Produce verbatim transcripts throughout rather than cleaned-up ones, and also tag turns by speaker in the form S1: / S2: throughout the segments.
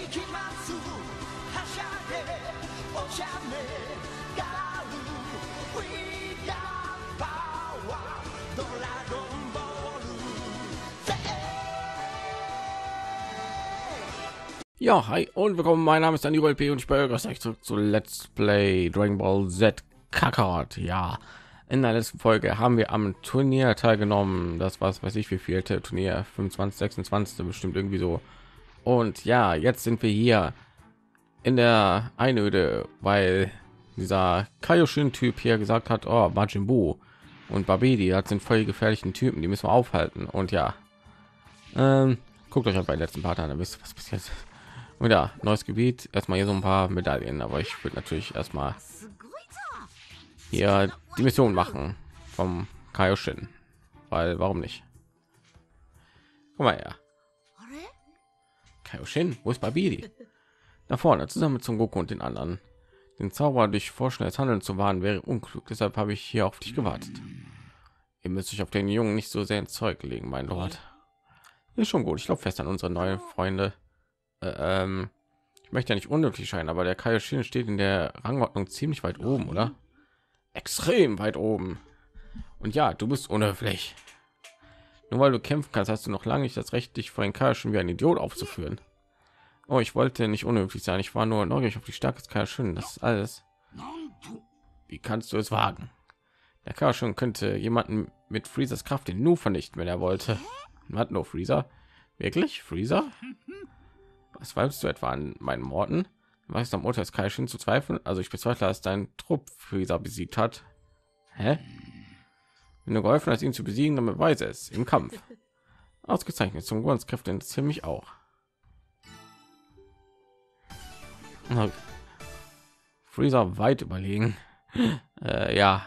S1: Ja, hi und willkommen. Mein Name ist Daniel P. und ich begrüße euch zurück zu Let's Play Dragon Ball Z Kakarot. Ja, in der letzten Folge haben wir am Turnier teilgenommen. Das war, weiß ich, wie viel Turnier, fünfundzwanzig, sechsundzwanzig bestimmt irgendwie so. Und ja, jetzt sind wir hier in der Einöde, weil dieser Kaioshin-Typ hier gesagt hat, oh, Majin Buu und Babidi, das sind voll gefährlichen Typen, die müssen wir aufhalten. Und ja, ähm, guckt euch halt bei den letzten Part an, dann wisst ihr, was passiert. Und ja, neues Gebiet, erstmal hier so ein paar Medaillen, aber ich würde natürlich erstmal hier die Mission machen vom Kaioshin, weil warum nicht? Guck mal her. Kaioshin, wo ist Babidi? Da vorne, zusammen mit Son Goku und den anderen. Den Zauberer durch vorschnelles Handeln zu wahren wäre unklug, deshalb habe ich hier auf dich gewartet. Ihr müsst euch auf den Jungen nicht so sehr ins Zeug legen, mein Lord. Ist schon gut, ich glaube fest an unsere neuen Freunde. Äh, ähm, ich möchte ja nicht unnötig scheinen, aber der Kaioshin steht in der Rangordnung ziemlich weit oben, oder? Extrem weit oben. Und ja, du bist unhöflich. Nur weil du kämpfen kannst, hast du noch lange nicht das Recht, dich vor den Kaioshin wie ein Idiot aufzuführen. Oh, ich wollte nicht unhöflich sein. Ich war nur neugierig auf die Stärke des Kaioshin. Das ist alles. Wie kannst du es wagen? Der Kaioshin könnte jemanden mit Freezers Kraft den Nu vernichten, wenn er wollte. Hat nur Freezer? Wirklich? Freezer? Was weißt du etwa an meinen Worten? Du weißt am Urteil des Kaioshin zu zweifeln? Also ich bezweifle, dass dein Trupp Freezer besiegt hat. Hä? Wenn du geholfen hast, ihn zu besiegen, dann beweise es im Kampf. Ausgezeichnet. Zum Grundskräfte interessieren mich auch. Freezer weit überlegen. äh, ja.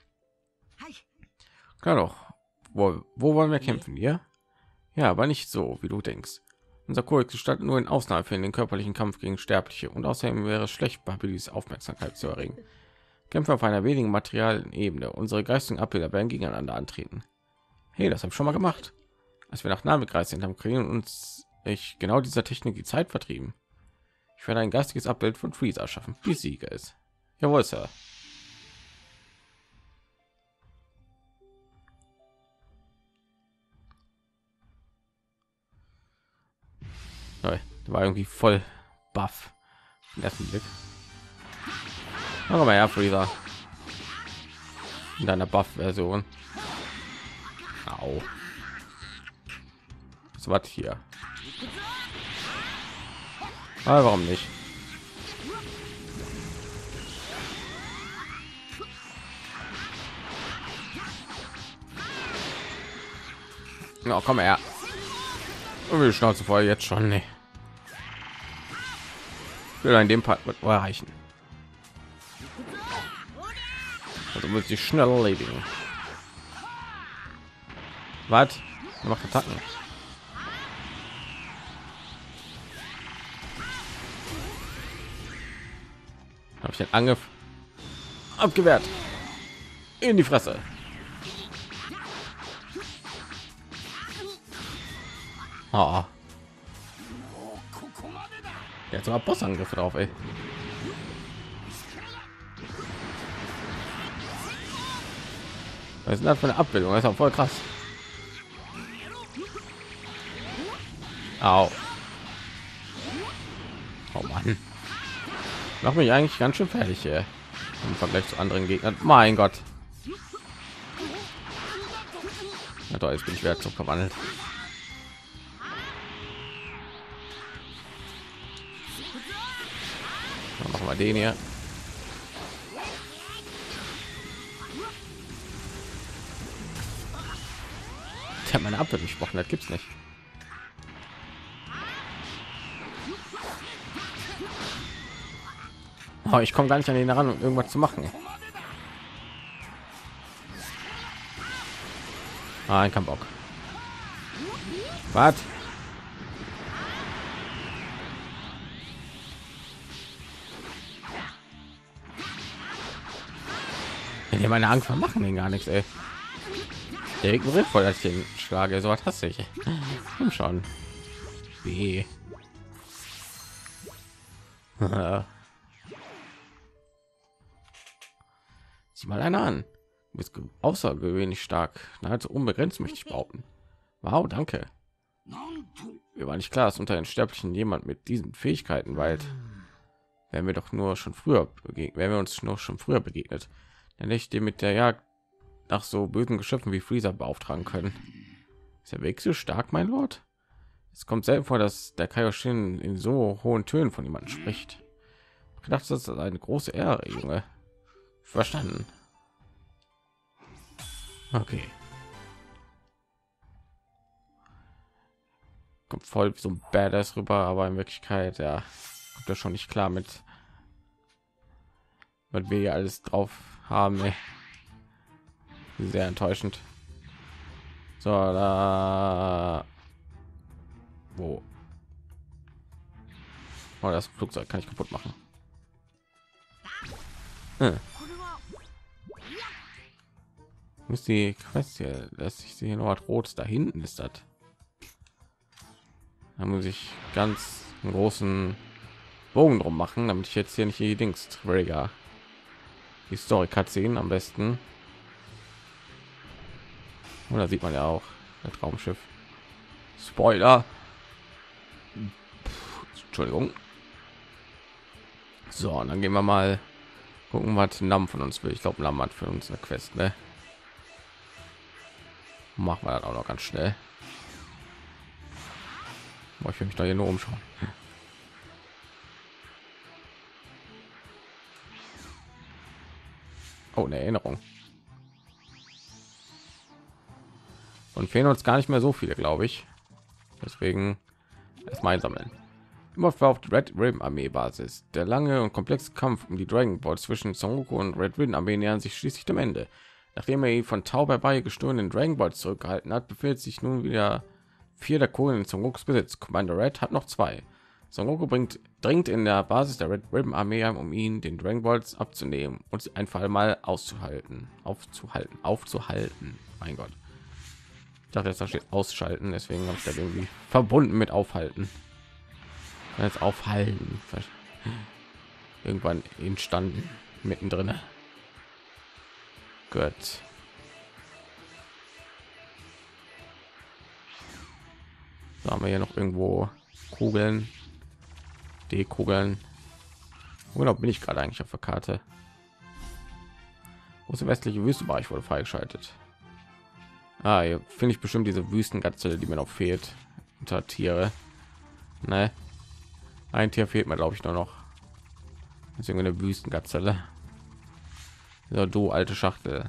S1: Klar doch. Wo, wo wollen wir kämpfen? Hier? Ja, aber nicht so, wie du denkst. Unser Kodex gestattet nur in Ausnahmefällen den körperlichen Kampf gegen Sterbliche und außerdem wäre es schlecht, Babidis Aufmerksamkeit zu erregen. Kämpfe auf einer wenigen materialen Ebene. Unsere geistigen Abbilder werden gegeneinander antreten. Hey, das habe ich schon mal gemacht. Als wir nach Namek gereist sind, haben Kriegen uns ich genau dieser Technik die Zeit vertrieben. Ich werde ein geistiges Abbild von Freezer schaffen, wie Sieger ist. Jawohl, Sir. Der war irgendwie voll buff. Im ersten Blick. Aber ja, Freezer. In deiner Buff-Version. Au. So was hier. Aber warum nicht? Na, komm her. Und wir Schnauze voll jetzt schon. Nee. Ich will in dem Part mit erreichen. Also muss ich schnell erledigen. Was? Macht Attacken. Habe ich den Angriff abgewehrt. In die Fresse. Oh. Jetzt war Bossangriff drauf, ey. Was ist das für eine Abbildung? Das ist auch voll krass. Au. Oh Mann. Macht mich eigentlich ganz schön fertig hier im Vergleich zu anderen Gegnern. Mein Gott. Na toll, jetzt bin ich wieder zu verwandelt. Dann machen wir den hier. Ich habe meine Abwehr gesprochen, das gibt's nicht. Oh, ich komme gar nicht an den ran, um irgendwas zu machen. Ah, ein Kampfbock. Was? Wenn ihr meine Angst machen, den gar nichts, ey. Der ignoriert voll, dass ich den schlage. So was hasse ich. Komm schon. B. Sieh mal einer an. Du bist ge- außergewöhnlich stark. Nahezu unbegrenzt, möchte ich behaupten. Wow, danke. Mir war nicht klar, dass unter den Sterblichen jemand mit diesen Fähigkeiten weilt. Wären wir doch nur schon früher begegnet, wären wir uns noch schon früher begegnet, dann hätte ich dir mit der Jagd nach so bösen Geschöpfen wie Freezer beauftragen können. Ist der Weg so stark, mein Lord? Es kommt selten vor, dass der Kaioshin in so hohen Tönen von jemandem spricht. Ich gedacht, das ist eine große Ehre, Junge. Verstanden. Okay. Kommt voll wie so ein Badass rüber, aber in Wirklichkeit, ja, kommt das schon nicht klar mit, was wir hier alles drauf haben. Ey. Sehr enttäuschend. So, da. Wo? Oh, das Flugzeug kann ich kaputt machen. Hm. Muss die Quest hier, dass ich sehe noch was Rotes da hinten ist das. Da muss ich ganz einen großen Bogen drum machen, damit ich jetzt hier nicht die Dings trigger. Die Story Cutscene am besten. Oder sieht man ja auch das Raumschiff. Spoiler. Entschuldigung. So, und dann gehen wir mal gucken, was Nam von uns will. Ich glaube, Nam hat für uns eine Quest, ne? Machen wir das auch noch ganz schnell. Boah, ich will mich da hier nur umschauen. Oh, eine Erinnerung. Und fehlen uns gar nicht mehr so viele, glaube ich. Deswegen erstmal einsammeln. Immer auf die Red Ribbon Armee Basis. Der lange und komplexe Kampf um die Dragon Ball zwischen Son Goku und Red Ribbon Armee nähern sich schließlich dem Ende. Nachdem er ihn von Tau bei gestohlenen Dragon Balls zurückgehalten hat, befindet sich nun wieder vier der Kohlen in Son Gokus Besitz. Commander Red hat noch zwei. Son Goku bringt dringt in der Basis der Red Ribbon Armee ein, um ihn den Dragon Balls abzunehmen und sie ein Fall mal auszuhalten, aufzuhalten, aufzuhalten. Mein Gott. Ich dachte, jetzt da steht ausschalten, deswegen habe ich da irgendwie verbunden mit aufhalten. Jetzt aufhalten. Irgendwann entstanden mittendrin. Gut. So, haben wir hier noch irgendwo Kugeln, D-Kugeln. Wo genau bin ich gerade eigentlich auf der Karte? Große westliche Wüstenbereich wurde freigeschaltet. Ah, hier finde ich bestimmt diese Wüstengazelle, die mir noch fehlt. Unter Tiere. Ne? Ein Tier fehlt mir, glaube ich, nur noch. Das ist eine Wüstengazelle. So, du alte Schachtel.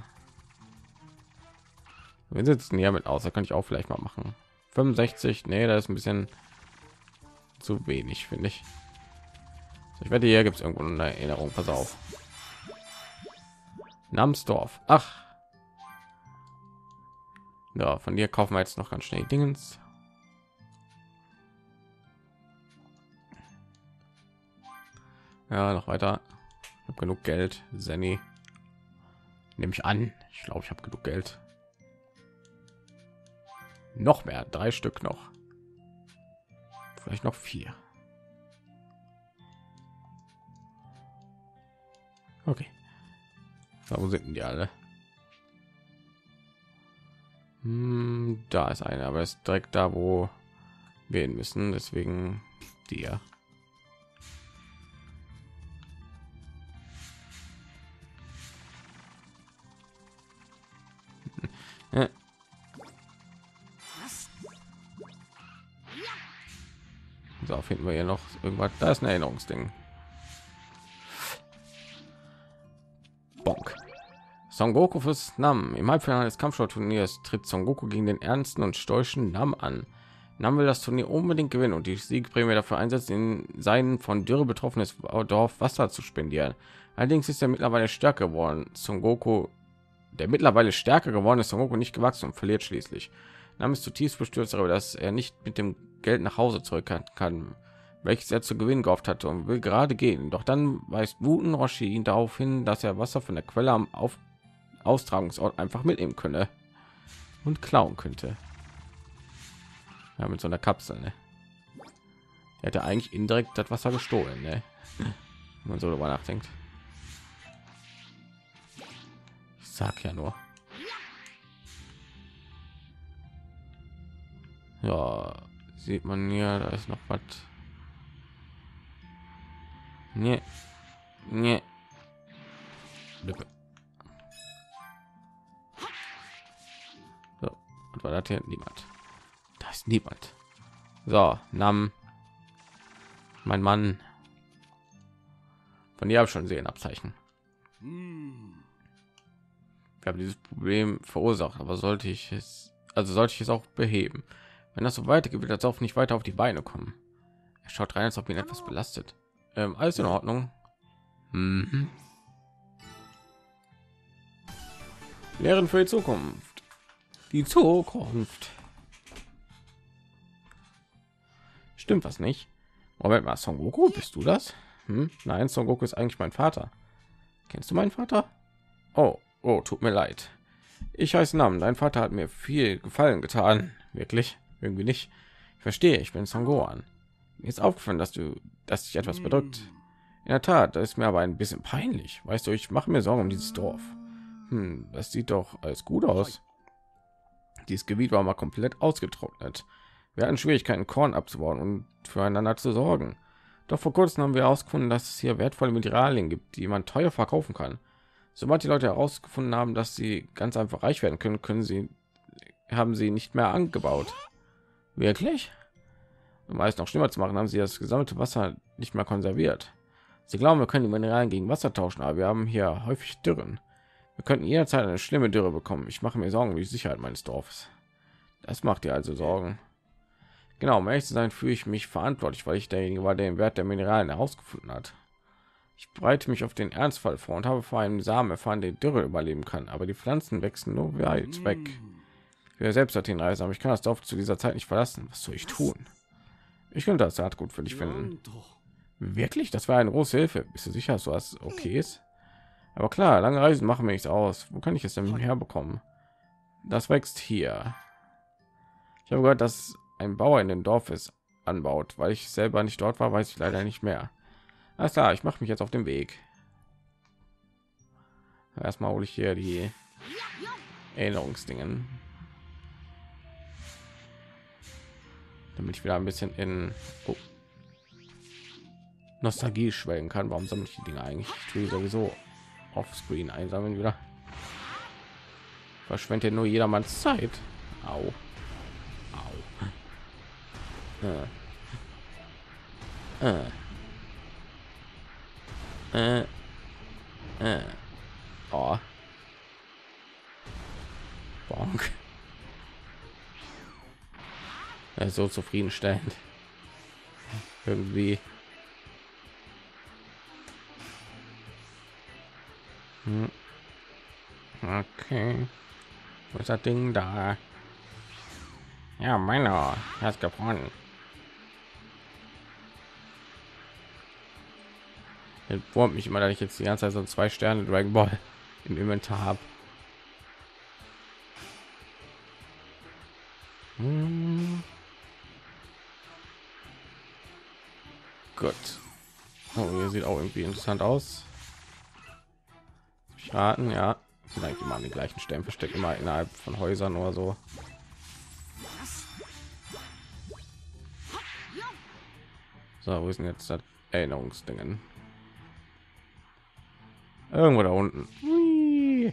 S1: Wir sitzen hier mit aus, da kann ich auch vielleicht mal machen. fünfundsechzig, nee, das ist ein bisschen zu wenig, finde ich. So, ich werde hier gibt es irgendwo eine Erinnerung. Pass auf. Namsdorf. Ach. Ja, von dir kaufen wir jetzt noch ganz schnell Dingens. Ja, noch weiter. Ich habe genug Geld. Zenny. Nehme ich an. Ich glaube, ich habe genug Geld. Noch mehr. Drei Stück noch. Vielleicht noch vier. Okay. So, wo sind denn die alle? Hm, da ist einer, aber es ist direkt da, wo wir hin müssen. Deswegen dir. Ja. So, finden wir hier noch irgendwas. Da ist ein Erinnerungsding. Bonk. Son Goku fürs Nam. Im Halbfinale des Kampfsportturniers tritt Son Goku gegen den ernsten und stoischen Nam an. Nam will das Turnier unbedingt gewinnen und die Siegprämie dafür einsetzen, in sein von Dürre betroffenes Dorf Wasser zu spendieren. Allerdings ist er mittlerweile stärker geworden. Son Goku, der mittlerweile stärker geworden ist, Son Goku nicht gewachsen und verliert schließlich. Nam ist zutiefst bestürzt darüber, dass er nicht mit dem Geld nach Hause zurückkehren kann, welches er zu gewinnen gehofft hatte, und will gerade gehen. Doch dann weist Wuten Roshi ihn darauf hin, dass er Wasser von der Quelle am Auf Austragungsort einfach mitnehmen könne und klauen könnte. Ja, mit so einer Kapsel. Ne? Er hätte eigentlich indirekt das Wasser gestohlen, ne? Wenn man so darüber nachdenkt. Ich sag ja nur. Ja, sieht man hier, da ist noch was. Nee. Nee. Lücke. So, und war das hier niemand. Da ist niemand. So, Nam. Mein Mann. Von dir habe ich schon sehen Abzeichen. Ich habe dieses Problem verursacht, aber sollte ich es, also sollte ich es auch beheben. Wenn das so weitergeht, wird das auch nicht weiter auf die Beine kommen. Er schaut rein, als ob ihn etwas belastet. Ähm, alles in Ordnung. Mhm. Lehren für die Zukunft. Die Zukunft. Stimmt was nicht? Moment mal, Son Goku, bist du das? Hm? Nein, Son Goku ist eigentlich mein Vater. Kennst du meinen Vater? Oh, oh, tut mir leid. Ich heiße Nam. Dein Vater hat mir viel Gefallen getan. Wirklich? Irgendwie nicht. Ich verstehe. Ich bin Son Gohan. Mir ist aufgefallen, dass du, dass dich etwas bedrückt. In der Tat, das ist mir aber ein bisschen peinlich. Weißt du, ich mache mir Sorgen um dieses Dorf. Hm, das sieht doch alles gut aus. Dieses Gebiet war mal komplett ausgetrocknet. Wir hatten Schwierigkeiten, Korn abzubauen und füreinander zu sorgen. Doch vor kurzem haben wir herausgefunden, dass es hier wertvolle Mineralien gibt, die man teuer verkaufen kann. Sobald die Leute herausgefunden haben, dass sie ganz einfach reich werden können, können sie haben sie nicht mehr angebaut. Wirklich? Um es noch schlimmer zu machen, haben sie das gesammelte Wasser nicht mehr konserviert. Sie glauben, wir können die Mineralien gegen Wasser tauschen, aber wir haben hier häufig Dürren. Wir könnten jederzeit eine schlimme Dürre bekommen. Ich mache mir Sorgen um die Sicherheit meines Dorfes. Das macht dir also Sorgen. Genau, um ehrlich zu sein, fühle ich mich verantwortlich, weil ich derjenige war, der den Wert der Mineralien herausgefunden hat. Ich bereite mich auf den Ernstfall vor und habe vor einem Samen erfahren, der Dürre überleben kann, aber die Pflanzen wachsen nur weit weg. Ich will selbst dorthin reisen, aber ich kann das Dorf zu dieser Zeit nicht verlassen. Was soll ich tun? Ich könnte das Saat gut für dich finden. Wirklich? Das war eine große Hilfe. Bist du sicher, dass was okay ist? Aber klar, lange Reisen machen mir nichts aus. Wo kann ich es denn herbekommen? Das wächst hier. Ich habe gehört, dass ein Bauer in dem Dorf ist anbaut. Weil ich selber nicht dort war, weiß ich leider nicht mehr. Alles klar, ich mache mich jetzt auf den Weg. Erstmal hole ich hier die Erinnerungsdingen, damit ich wieder ein bisschen in oh, Nostalgie schwelgen kann. Warum sammle ich die Dinge eigentlich? Ich tue sowieso offscreen einsammeln wieder. Verschwendet nur jedermanns Zeit. Au. Au. Äh. Äh. Äh. Äh. Oh. Bonk. Er ist so zufriedenstellend. Irgendwie. Hm. Okay. Wo ist das Ding da? Ja, meiner. Er ist gewonnen. Er wurmt mich immer, dass ich jetzt die ganze Zeit so zwei Sterne Dragon Ball im Inventar habe. Hm. Gut. Oh, hier sieht auch irgendwie interessant aus. Ich raten, ja. Sind eigentlich immer an den gleichen Stellen versteckt, immer innerhalb von Häusern oder so. So, wo ist denn jetzt das Erinnerungsdingen? Irgendwo da unten. Hui.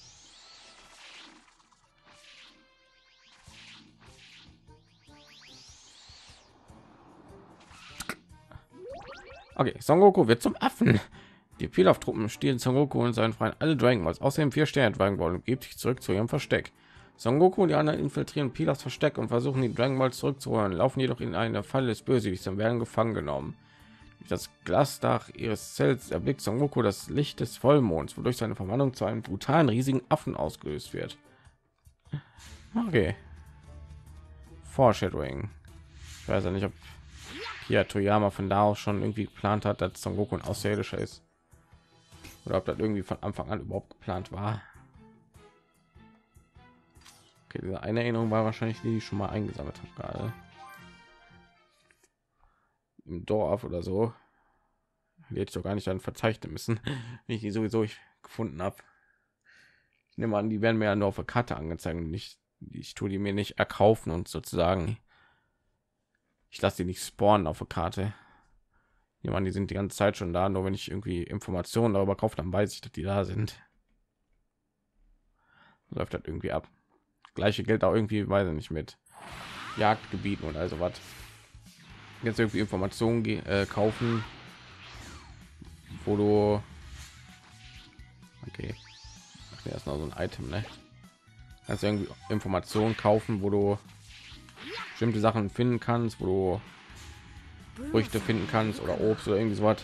S1: Okay, Son Goku wird zum Affen. Die Pilaf-Truppen stehlen Son Goku und seinen Freunden alle Dragon Balls, außerdem vier Sterne Dragon Ball, und gibt sich zurück zu ihrem Versteck. Son Goku und die anderen infiltrieren Pilafs Versteck und versuchen die Dragon Balls zurückzuholen, laufen jedoch in eine Falle des Bösewichts und werden gefangen genommen. Durch das Glasdach ihres Zells erblickt Son Goku das Licht des Vollmonds, wodurch seine Verwandlung zu einem brutalen riesigen Affen ausgelöst wird. Okay. Foreshadowing. Ich weiß ja nicht, ob hier Toyama von da aus schon irgendwie geplant hat, dass Son Goku ein Außerirdischer ist, oder ob das irgendwie von Anfang an überhaupt geplant war. Okay, diese eine Erinnerung war wahrscheinlich die, die ich schon mal eingesammelt habe gerade. im Dorf oder so. Die hätte ich doch gar nicht dann verzeichnen müssen, wenn ich die sowieso ich gefunden habe. Ich nehme an, die werden mir ja nur auf der Karte angezeigt und nicht, ich tue die mir nicht erkaufen und sozusagen, ich lasse die nicht spawnen auf der Karte. Ich meine, die sind die ganze Zeit schon da, nur wenn ich irgendwie Informationen darüber kaufe, dann weiß ich, dass die da sind. Läuft das irgendwie ab. Gleiche gilt auch irgendwie, weiß ich nicht, mit Jagdgebieten und also was. Jetzt irgendwie Informationen äh, kaufen, wo du okay, ach, der ist noch so ein Item, ne? Kannst irgendwie Informationen kaufen, wo du bestimmte Sachen finden kannst, wo du Früchte finden kannst oder Obst oder irgendwie so was.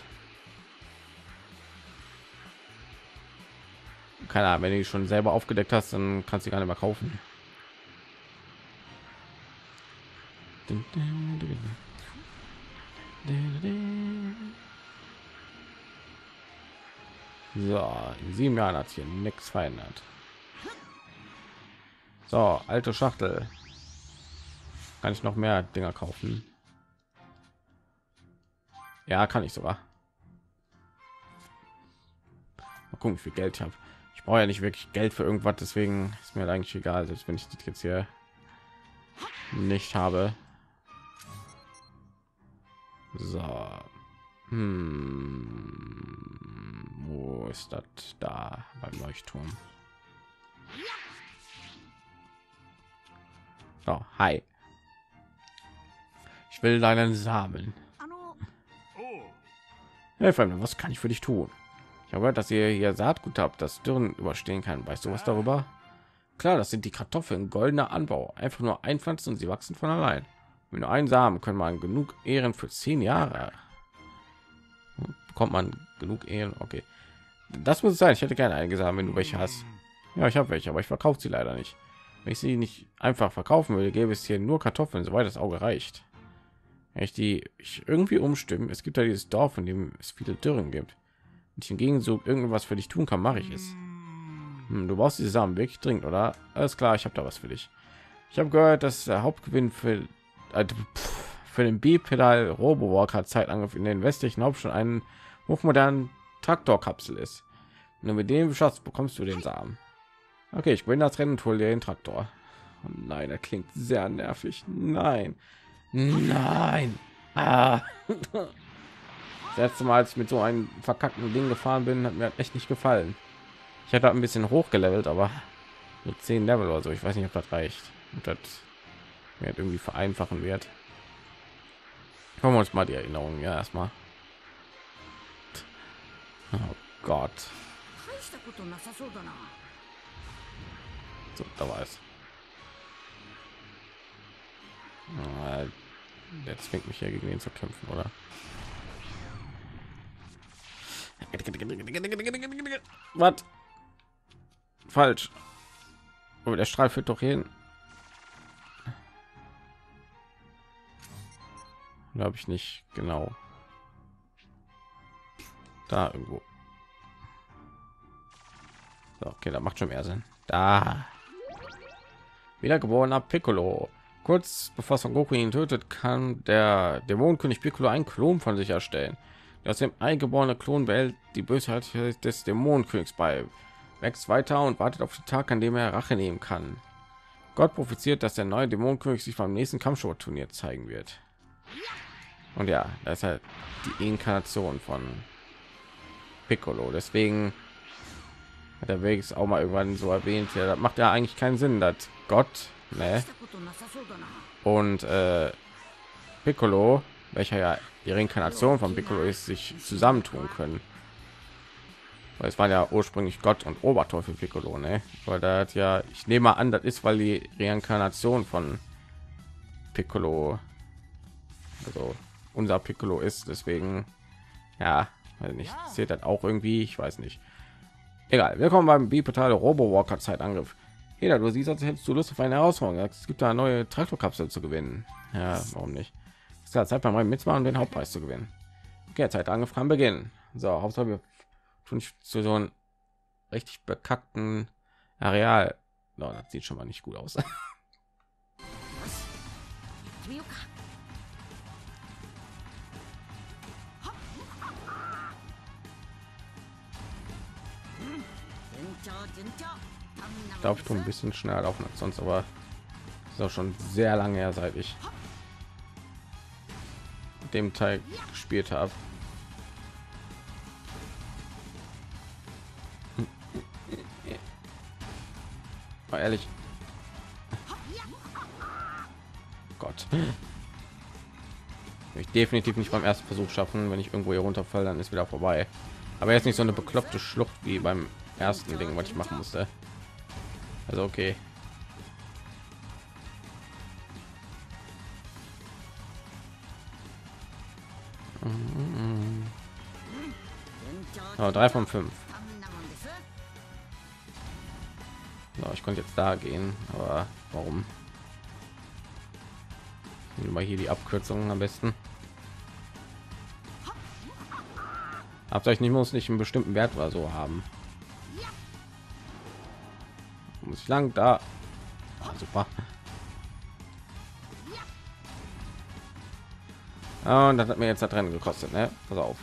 S1: Keine Ahnung, wenn du die schon selber aufgedeckt hast, dann kannst du die gar nicht mehr kaufen. So, in sieben Jahren hat sich hier nichts verändert. So, alte Schachtel. Kann ich noch mehr Dinger kaufen? Ja, kann ich sogar. Mal gucken, wie viel Geld ich habe. Ich brauche ja nicht wirklich Geld für irgendwas, deswegen ist mir eigentlich egal, selbst wenn ich das jetzt hier nicht habe. So, hm. Wo ist das? Da beim Leuchtturm. So, hi. Ich will deinen Samen. Hey, Fremde, was kann ich für dich tun? Ich habe gehört, dass ihr hier Saatgut habt, das Dürren überstehen kann. Weißt du was darüber? Klar, das sind die Kartoffeln, goldener Anbau. Einfach nur einpflanzen und sie wachsen von allein. Wenn nur einen Samen können man genug Ehren für zehn Jahre. Bekommt man genug Ehren? Okay, das muss es sein. Ich hätte gerne einen Samen, wenn du welche hast. Ja, ich habe welche, aber ich verkaufe sie leider nicht. Wenn ich sie nicht einfach verkaufen will, gäbe es hier nur Kartoffeln, soweit das Auge reicht. Wenn ich die ich irgendwie umstimmen, es gibt ja dieses Dorf, in dem es viele Dürren gibt. Wenn ich hingegen so irgendwas für dich tun kann, mache ich es. Hm, du brauchst diese Samen wirklich dringend, oder? Alles klar, ich habe da was für dich. Ich habe gehört, dass der Hauptgewinn für äh, für den Bipedal Robowalker Zeitangriff in den westlichen Hauptstadt einen hochmodernen Traktorkapsel ist. Nur mit dem Schatz bekommst du den Samen. Okay, ich bin das Rennen und hole dir den Traktor. Oh nein, er klingt sehr nervig. Nein, nein. Ah. Das letzte Mal, als ich mit so einem verkackten Ding gefahren bin, hat mir echt nicht gefallen. Ich hatte ein bisschen hochgelevelt, aber mit zehn Level oder so. Ich weiß nicht, ob das reicht. Und das mir irgendwie vereinfachen wird. Schauen wir uns mal die Erinnerungen ja erstmal. Oh Gott. So, da war es. Der zwingt mich hier gegen ihn zu kämpfen, oder? Was? Falsch. Aber der Strahl führt doch hin. Glaube ich nicht genau. Da irgendwo. So, okay, da macht schon mehr Sinn. Da. Wiedergeborener Piccolo. Kurz bevor Son Goku ihn tötet, kann der Dämonenkönig Piccolo einen Klon von sich erstellen. Der aus dem eingeborene Klon behält die Bösheit des Dämonenkönigs bei, wächst weiter und wartet auf den Tag, an dem er Rache nehmen kann. Gott propheziert, dass der neue Dämonenkönig sich beim nächsten Kampfsport-Turnier zeigen wird. Und ja, das ist halt die Inkarnation von Piccolo. Deswegen hat der Weg auch mal irgendwann so erwähnt. Ja, das macht ja eigentlich keinen Sinn, dass Gott, ne? Und äh, Piccolo, welcher ja die Reinkarnation von Piccolo ist, sich zusammentun können. Weil es war ja ursprünglich Gott und Oberteufel Piccolo, ne? Weil da hat ja, ich nehme mal an, das ist, weil die Reinkarnation von Piccolo, also unser Piccolo ist, deswegen, ja, weiß nicht, zählt das auch irgendwie, ich weiß nicht. Egal, willkommen beim Bipedal Robowalker Zeitangriff. Jeder, du siehst, als hättest du Lust auf eine Herausforderung. Es gibt da eine neue Traktorkapsel zu gewinnen. Ja, warum nicht? Es ist ja Zeit, bei meinem Mitmachen den Hauptpreis zu gewinnen. Okay, Zeitangriff kann beginnen. So, Hauptsache wir tun nicht zu so einem richtig bekackten Areal. No, das sieht schon mal nicht gut aus. Ich glaube, ich tue ein bisschen schneller laufen als sonst, aber ist auch schon sehr lange her, seit ich mit dem Teil gespielt habe. Mal ehrlich. Gott. Ich definitiv nicht beim ersten Versuch schaffen. Wenn ich irgendwo hier runterfalle, dann ist wieder vorbei. Aber jetzt nicht so eine bekloppte Schlucht wie beim ersten Ding, was ich machen musste. Also okay. Oh, drei von fünf. So, ich konnte jetzt da gehen, aber warum? Nehmen wir mal hier die Abkürzung am besten. Abzeichen muss nicht einen bestimmten Wert oder so haben. Muss ich lang da? Ah, super. Ah, und das hat mir jetzt da drin gekostet, ne? Pass auf.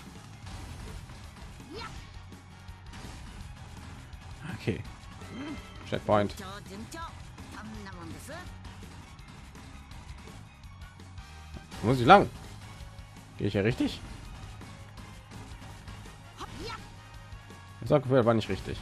S1: Okay. Checkpoint. Muss ich lang? Gehe ich ja richtig? Das Gefühl war nicht richtig.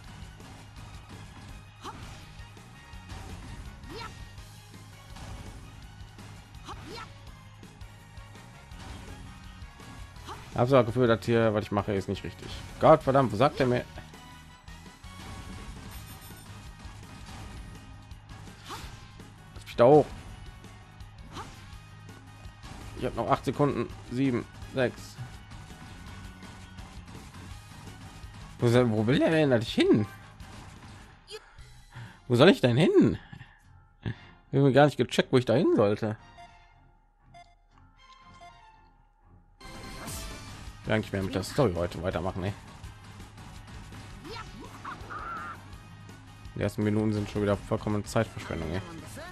S1: Habe so Gefühl, dass hier, was ich mache, ist nicht richtig. Gott verdammt, wo sagt er mir? Ich da hoch. Ich habe noch acht Sekunden. Sieben, sechs. Wo, soll, wo will er denn eigentlich hin? Wo soll ich denn hin? Ich habe gar nicht gecheckt, wo ich da hin sollte. Ja, eigentlich mehr mit der Story heute weitermachen. Ey. Die ersten Minuten sind schon wieder vollkommen Zeitverschwendung. Ey.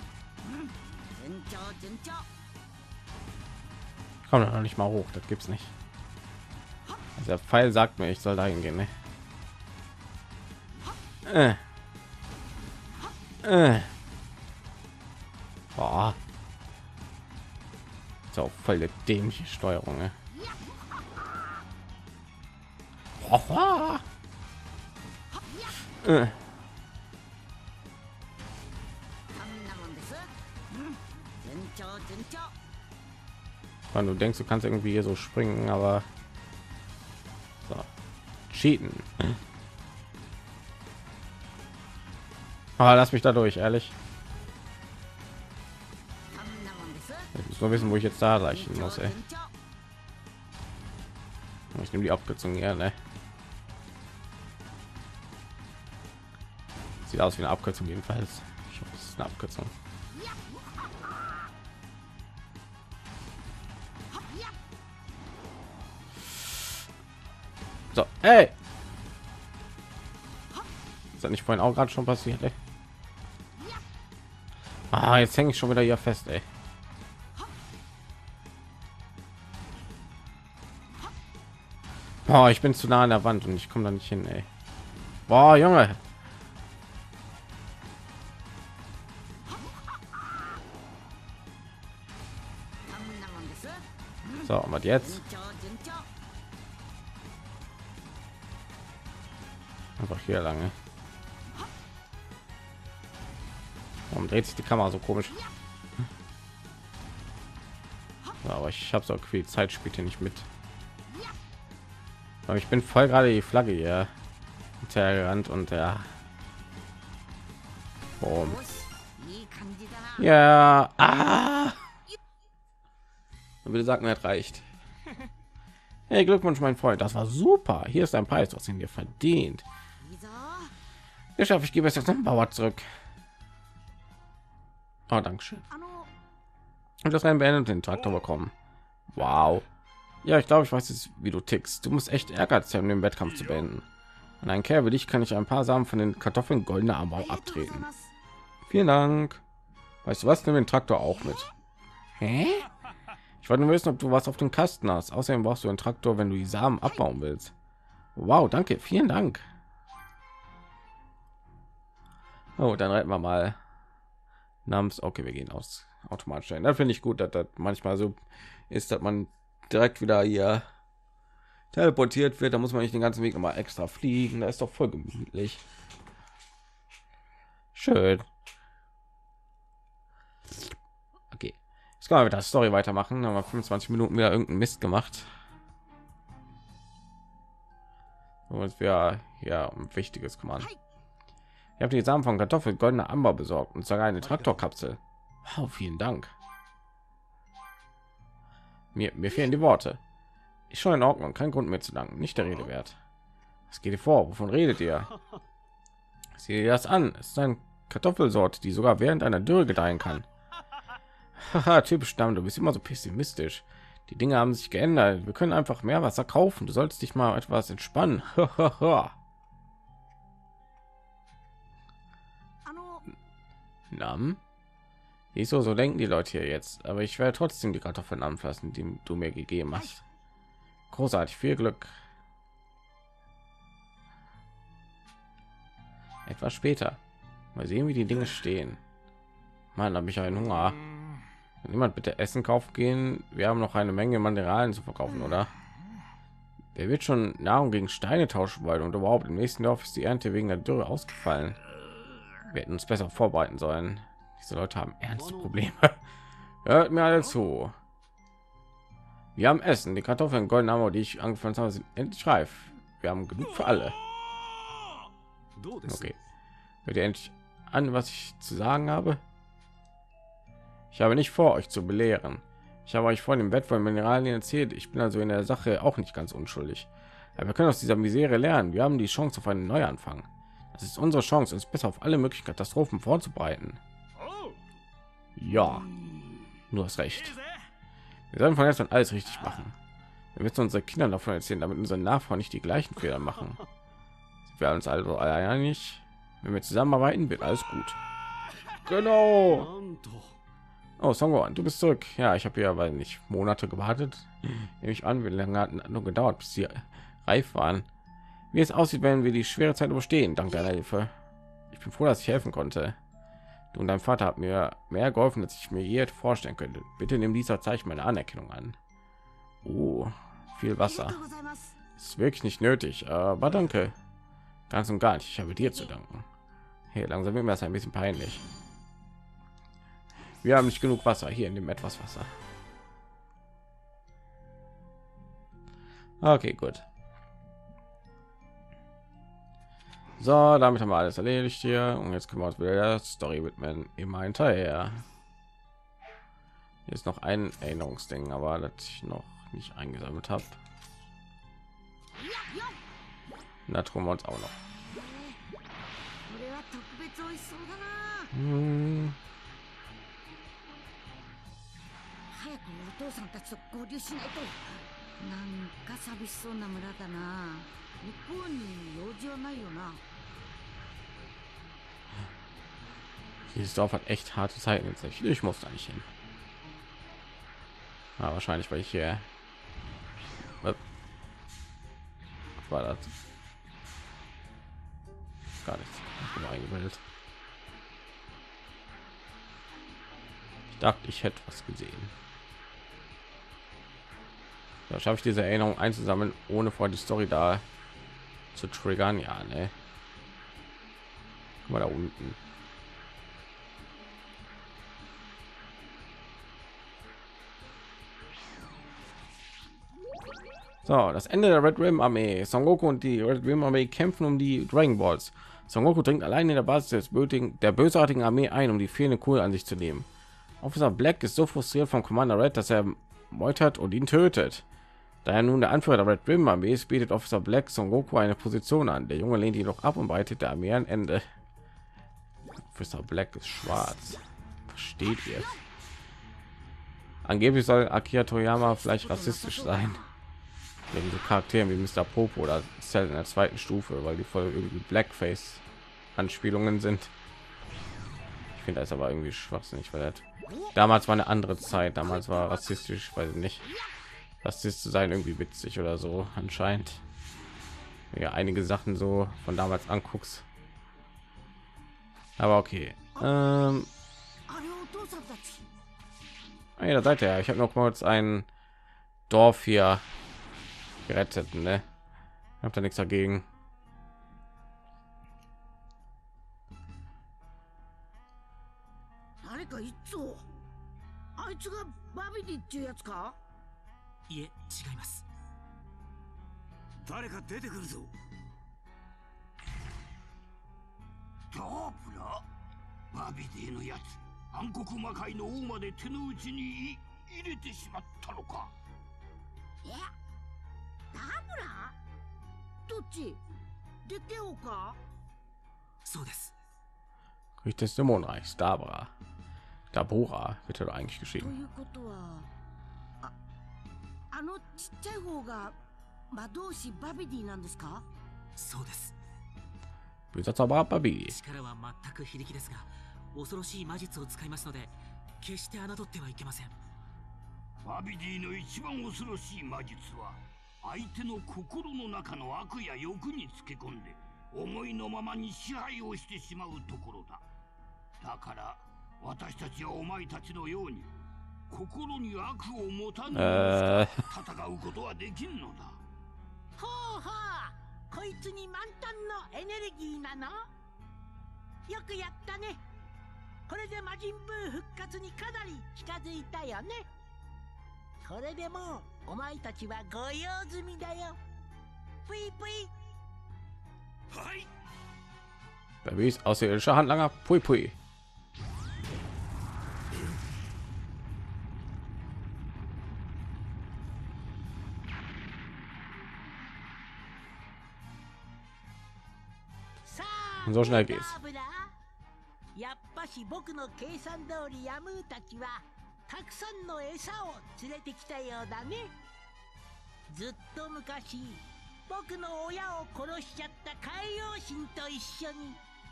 S1: Ich komme noch nicht mal hoch, das gibt's nicht. Also der Pfeil sagt mir, ich soll dahin gehen. Ne? Äh. Äh. Boah. Ist auch voll der dämliche Steuerung. Ne? Äh. Wenn du denkst, du kannst irgendwie hier so springen, aber so. Cheaten. Aber lass mich da durch, ehrlich. Ich muss nur wissen, wo ich jetzt da erreichen muss. Ey. Ich nehme die Abkürzung gerne. Sieht aus wie eine Abkürzung jedenfalls. Ich hoffe, es ist eine Abkürzung. So, hey. Ist das nicht vorhin auch gerade schon passiert? Ey? Ah, jetzt hänge ich schon wieder hier fest. Ey. Boah, ich bin zu nah an der Wand und ich komme da nicht hin. Ey. Boah, Junge. So, und was jetzt? Einfach hier lange. Warum dreht sich die Kamera so komisch? So, aber ich habe so viel Zeit, spielt hier nicht mit. Aber ich bin voll gerade die Flagge hier hinterhergerannt und ja. Boom. Ja. Ah. Bitte sag mir, es reicht. Hey, Glückwunsch, mein Freund. Das war super. Hier ist ein Preis, was ihn dir verdient. Geschafft, ich gebe es jetzt noch Bauer zurück. Oh, Dankeschön. Und das Rennen beendet, den Traktor bekommen. Wow. Ja, ich glaube, ich weiß jetzt, wie du tickst. Du musst echt ehrgeizig, um den Wettkampf zu beenden. Und ein Kerl wie dich kann ich ein paar Samen von den Kartoffeln goldener Anbau abtreten. Vielen Dank. Weißt du was? Nimm den Traktor auch mit. Hä? Ich wollte nur wissen, ob du was auf dem Kasten hast. Außerdem brauchst du einen Traktor, wenn du die Samen abbauen willst. Wow, danke, vielen Dank. Oh, dann reiten wir mal namens. Okay, wir gehen aus automatisch ein. Da finde ich gut, dass das manchmal so ist, dass man direkt wieder hier teleportiert wird. Da muss man nicht den ganzen Weg noch mal extra fliegen. Da ist doch voll gemütlich. Schön. Okay, jetzt kann man mit der Story weitermachen. Haben wir fünfundzwanzig Minuten wieder irgendeinen Mist gemacht. Und wir ja um Wichtiges kümmern. Ich habe die Samen von Kartoffel goldener Amber besorgt und sogar eine Traktorkapsel. Wow, vielen Dank. Mir, mir fehlen die Worte. Ist schon in Ordnung, kein Grund mehr zu danken, nicht der Rede wert. Was geht ihr vor? Wovon redet ihr? Sieh dir das an. Es ist eine Kartoffelsorte, die sogar während einer Dürre gedeihen kann. Haha, typisch Stamm, du bist immer so pessimistisch. Die Dinge haben sich geändert. Wir können einfach mehr Wasser kaufen. Du solltest dich mal etwas entspannen. Nam? Wieso, so denken die Leute hier jetzt. Aber ich werde trotzdem die Kartoffeln anfassen, die du mir gegeben hast. Großartig, viel Glück. Etwas später. Mal sehen, wie die Dinge stehen. Mann, habe ich einen Hunger. Kann jemand bitte Essen kaufen gehen? Wir haben noch eine Menge Materialien zu verkaufen, oder? Wer wird schon Nahrung gegen Steine tauschen wollen? Und überhaupt im nächsten Dorf ist die Ernte wegen der Dürre ausgefallen. Wir hätten uns besser vorbereiten sollen. Diese Leute haben ernste Probleme. Hört mir alle zu. Wir haben Essen. Die Kartoffeln golden Amber, die ich angepflanzt habe, sind endlich reif. Wir haben genug für alle. Okay. Hört ihr endlich an, was ich zu sagen habe? Ich habe nicht vor, euch zu belehren. Ich habe euch vor dem Wert von Mineralien erzählt. Ich bin also in der Sache auch nicht ganz unschuldig. Aber wir können aus dieser Misere lernen. Wir haben die Chance auf einen Neuanfang. Das ist unsere Chance, uns besser auf alle möglichen Katastrophen vorzubereiten. Ja, du hast recht. Wir sollen von jetzt an alles richtig machen. Wir müssen unsere Kinder davon erzählen, damit unsere Nachfahren nicht die gleichen Fehler machen. Sind wir uns also einig? Wenn wir zusammenarbeiten, wird alles gut. Genau. Oh, Songo, du bist zurück. Ja, ich habe ja, weil nicht Monate gewartet. Nehme ich an, wie lange hat nur gedauert, bis sie reif waren. Wie es aussieht, wenn wir die schwere Zeit überstehen, dank deiner Hilfe. Ich bin froh, dass ich helfen konnte. Du und dein Vater hat mir mehr geholfen, als ich mir je hätte vorstellen könnte. Bitte nimm dieser Zeichen meine Anerkennung an. Oh, viel Wasser. Ist wirklich nicht nötig, aber danke. Ganz und gar nicht. Ich habe dir zu danken. Hey, langsam wird mir das ein bisschen peinlich. Wir haben nicht genug Wasser. Hier in dem etwas Wasser. Okay, gut. So, damit haben wir alles erledigt hier und jetzt können wir uns wieder der Story widmen. Immer hinterher. Hier ist noch ein Erinnerungsding, aber das ich noch nicht eingesammelt habe. Da tun wir uns auch noch. Hm.
S2: 早くお父さんたちと合流しないと。なんか寂しそうな村だな。向こうに用事はないよな。
S1: Dieses Dorf hat echt harte Zeiten in sich. Ich muss da nicht hin. Ja, wahrscheinlich, weil ich hier. Was war das? Gar nichts. Ich bin eingebildet. Ich dachte, ich hätte was gesehen. Da schaffe ich diese Erinnerung einzusammeln, ohne vor die Story da zu triggern. Ja, ne. Guck mal da unten. So, das Ende der Red Rim Armee. Son Goku und die Red Rim Armee kämpfen um die Dragon Balls. Son Goku dringt allein in der Basis des bötigen, der bösartigen Armee ein, um die fehlende Kugel an sich zu nehmen. Officer Black ist so frustriert vom Commander Red, dass er meutert und ihn tötet. Da er nun der Anführer der Red Rim Armee ist, bietet Officer Black Son Goku eine Position an. Der Junge lehnt jedoch ab und bereitet der Armee ein Ende. Officer Black ist schwarz. Versteht ihr? Angeblich soll Akira Toriyama vielleicht rassistisch sein. Wegen so Charakteren wie Mister Popo oder Cell in der zweiten Stufe, weil die voll irgendwie Blackface Anspielungen sind. Ich finde das aber irgendwie schwachsinnig, weil das damals war eine andere Zeit. Damals war rassistisch, weil nicht rassistisch zu sein irgendwie witzig oder so anscheinend. Ja, einige Sachen so von damals anguckst. Aber okay. Ähm,
S2: あれお父さんたち。
S1: ah, ja, da seid ihr ja. Ich habe noch kurz ein Dorf hier gerettet, ne? Habt da nichts dagegen.
S2: 誰かいつを。あいつがバビディっていうやつか。
S3: いえ、違います。
S4: 誰か出てくるぞ。ダープラ、バビディのやつ、暗黒魔界の王まで手の内に入れてしまったのか。
S2: え、ダブラ？どっち？でテオか？
S3: そうです。
S1: König des Dämonenreichs, Dabra. Dabura wird ja eigentlich
S2: と
S1: geschrieben.
S2: いうことは、あ、あのちっちゃい方が魔導士バビディなんですか？
S3: そうです。
S1: Böser Zauberer Babi.
S3: 力は全く非力ですが、恐ろしい魔術を使いますので、決して侮ってはいけません。
S4: バビディの一番恐ろしい魔術は、相手の心の中の悪や欲につけ込んで、思いのままに支配をしてしまうところだ。だから私たちはお前たちのように心に悪を持たぬ者しか戦うことはできんのだ。
S5: ほうほう、こいつに満タンのエネルギーなの？よくやったね。これで魔人ブー復活にかなり近づいたよね。これでもうお前たちはご用済みだよ。ぷいぷい。
S4: はい。
S1: Babys außerirdischer Handlanger. Pui Pui.
S5: さ
S1: So schnell geht's.
S5: ダブラ、やっぱし僕の計算通りヤムーたちはたくさんの餌を連れてきたようだね。ずっと昔僕の親を殺しちゃった海洋神と一緒に。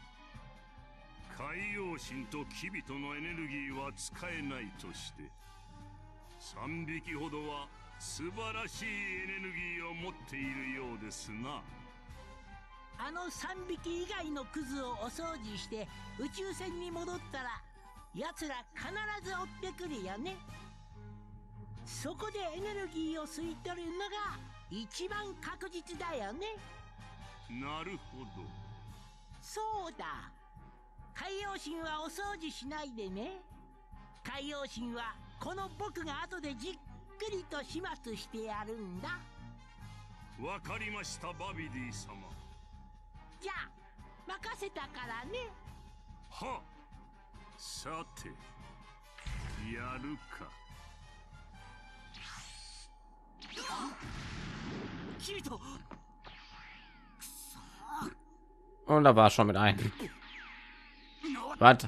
S6: 海洋神とキビトのエネルギーは使えないとしてさんびきほどは素晴らしいエネルギーを持っているようですな。
S5: あのさんびき以外のクズをお掃除して宇宙船に戻ったら奴ら必ず追ってくるよね。そこでエネルギーを吸い取るのが一番確実だよね。
S6: なるほど。
S5: そうだ、海洋神はお掃除しないでね。海洋神はこの僕が後でじっくりと始末してやるんだ。
S6: わかりました、バビディ様。
S5: じゃあ任せたからね。
S6: は、さてやるか。
S3: キビト。
S1: Und da war schon mit ein. Was?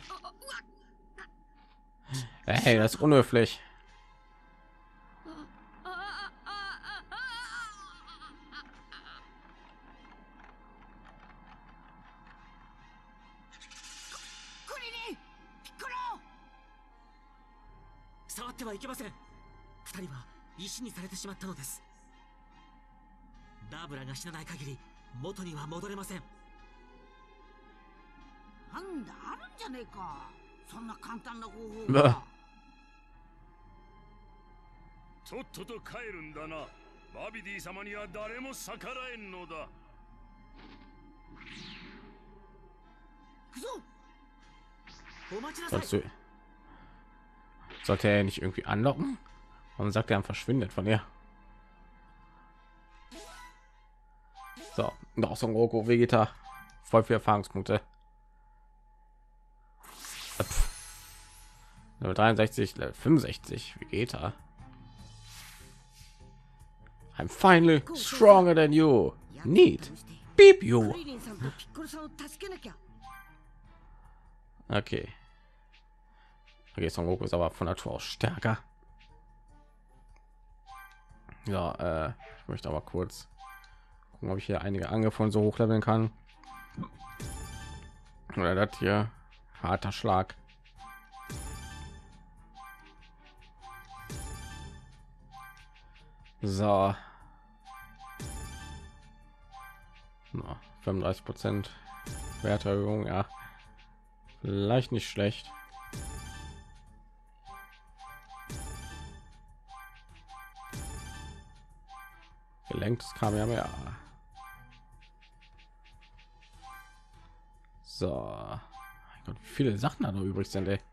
S1: Hey, das ist unhöflich.
S3: Sa 触ってはいけません。二人は石にされてしまったのです。ダーブラが死なない限り元には戻れません。
S2: なんだ、あるんじゃねえか、そんな簡単な方法
S1: な
S2: が。
S6: とっとと帰るんだな。バビディ様には誰も逆らえんのだ。
S2: 行くぞ。
S3: お待ちなさい。
S1: Sollst du, sollte er nicht irgendwie anlocken? Warum sagt er, verschwindet von ihr? So, noch so ein Goku Vegeta, voll viele Erfahrungspunkte. Level dreiundsechzig, Level fünfundsechzig, Vegeta. I'm finally stronger than you. Neat. Beep you.
S2: クリリンさんとピッコロさんを助けなきゃ。
S1: Okay. Okay, Son Goku ist aber von Natur aus stärker. Ja, äh, ich möchte aber kurz gucken, ob ich hier einige Angriffe von so hochleveln kann. Oder das hier harter Schlag. So. No, fünfunddreißig Prozent Werterhöhung, ja. Vielleicht nicht schlecht. Gelenktes kam ja mehr. So. Mein Gott, wie viele Sachen da noch übrig sind, ey.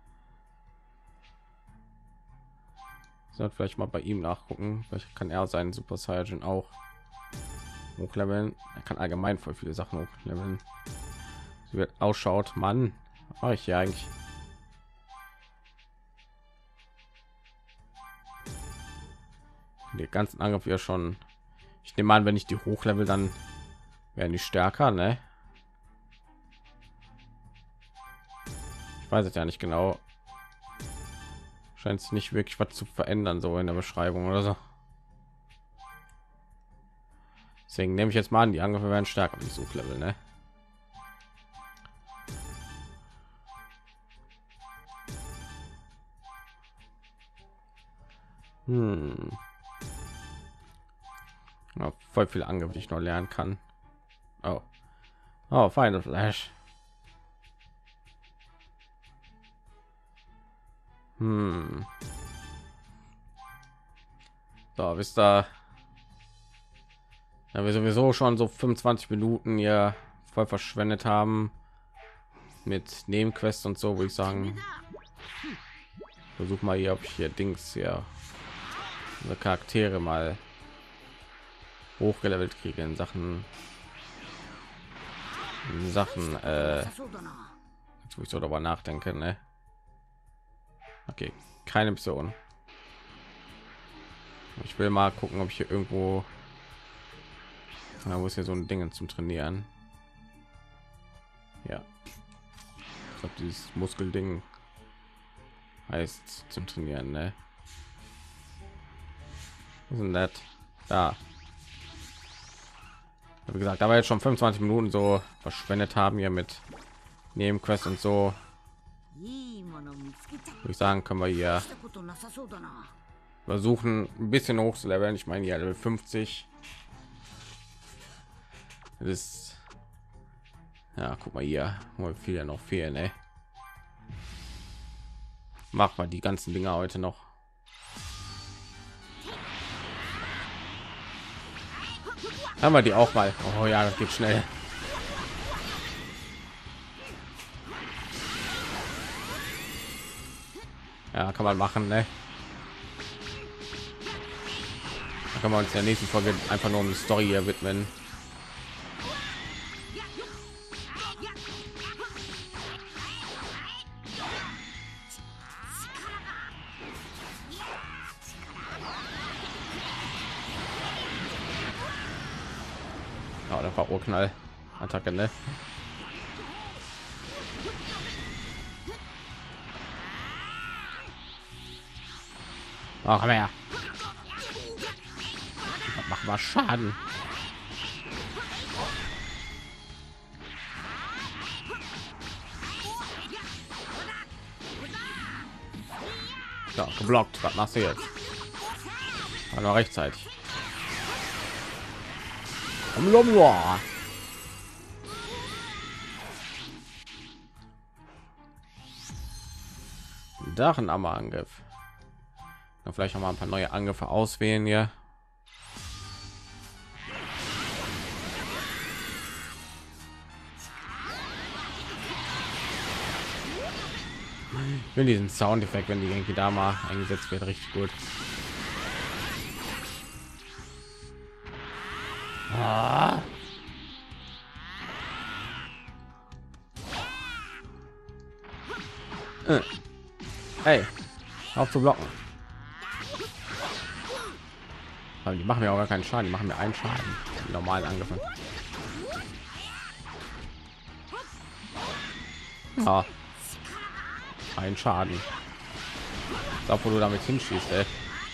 S1: Sollte vielleicht mal bei ihm nachgucken. Vielleicht kann er seinen Super Saiyan auch hochleveln. Er kann allgemein voll viele Sachen hochleveln. So wird ausschaut, Mann. Was mache ich hier eigentlich? Die ganzen Angriffe ja schon. Ich nehme an, wenn ich die hochlevel, dann werden die stärker, ne? Ich weiß es ja nicht genau. Scheint es nicht wirklich was zu verändern, so in der Beschreibung oder so. Deswegen nehme ich jetzt mal an, die Angriffe werden stärker, wenn ich hochlevel, ne? Hm. Ja, voll viele Angriffe, die ich noch lernen kann. Oh, oh, Final Flash. Hm. So, bis da. Ja, wir sowieso schon so fünfundzwanzig Minuten hier voll verschwendet haben mit Nebenquests und so, würde ich sagen. Versuch mal hier, ob ich hier Dings hier unsere Charaktere mal hochgelevelt kriege in Sachen in Sachen äh, jetzt, wo ich so darüber nachdenke, ne? Okay, keine Mission. Ich will mal gucken, ob ich hier irgendwo, na, wo ist hier so ein Ding zum Trainieren? Ja, ich glaube, dieses Muskelding heißt zum Trainieren, ne? Was ist denn das? Da. Wie gesagt, aber jetzt schon fünfundzwanzig Minuten so verschwendet haben hier mit Nebenquest und so. Würde ich sagen, können wir hier versuchen, ein bisschen hoch zu leveln. Ich meine, ja, Level fünfzig. Das ist, ja, guck mal hier, wie viel ja noch fehlen, ey. Mach mal die ganzen Dinge heute noch. Haben wir die auch mal? Oh ja, das geht schnell. Ja, kann man machen, ne? Da kann man uns in der nächsten Folge einfach nur um die Story hier widmen. Ja, das war Urknall. Attacke, ne? Ach, mehr. Mach mal Schaden. Ja, geblockt. Was machst du jetzt? War noch rechtzeitig. Drachenhammerangriff. Dann vielleicht noch mal ein paar neue Angriffe auswählen hier. Ich will diesen Soundeffekt, wenn die Genki Dama eingesetzt wird, richtig gut. Ah. Äh. Hey, auf zu blocken. Aber die machen mir auch gar keinen Schaden, die machen mir einen Schaden. Die normalen Angriffe. Ja. Ein Schaden. Auch wo du damit hinschießt, ey.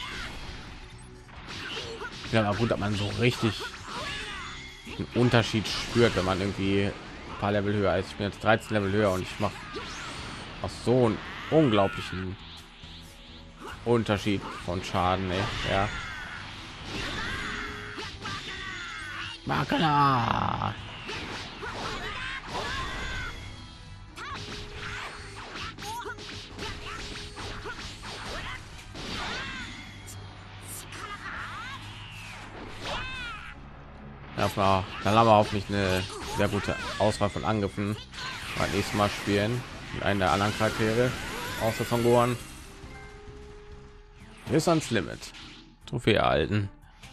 S1: Ja, aber gut, dass man so richtig einen Unterschied spürt, wenn man irgendwie ein paar Level höher ist. Ich bin jetzt dreizehn Level höher und ich mache auch so einen unglaublichen Unterschied von Schaden, ey. Ja. Makala. Ja, dann haben wir hoffentlich eine sehr gute Auswahl von Angriffen. Beim nächsten Mal spielen mit einem der anderen Charaktere außer Son Gohan. Bis ans Limit. Trophäe erhalten.